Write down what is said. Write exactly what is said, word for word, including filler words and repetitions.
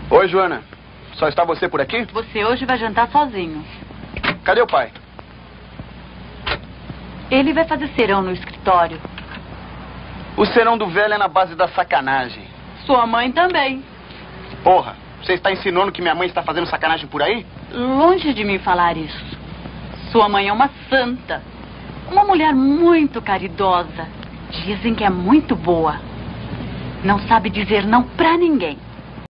Oi, Joana. Só está você por aqui? Você hoje vai jantar sozinho. Cadê o pai? Ele vai fazer serão no escritório. O serão do velho é na base da sacanagem. Sua mãe também. Porra, você está insinuando que minha mãe está fazendo sacanagem por aí? Longe de mim falar isso. Sua mãe é uma santa. Uma mulher muito caridosa. Dizem que é muito boa. Não sabe dizer não pra ninguém.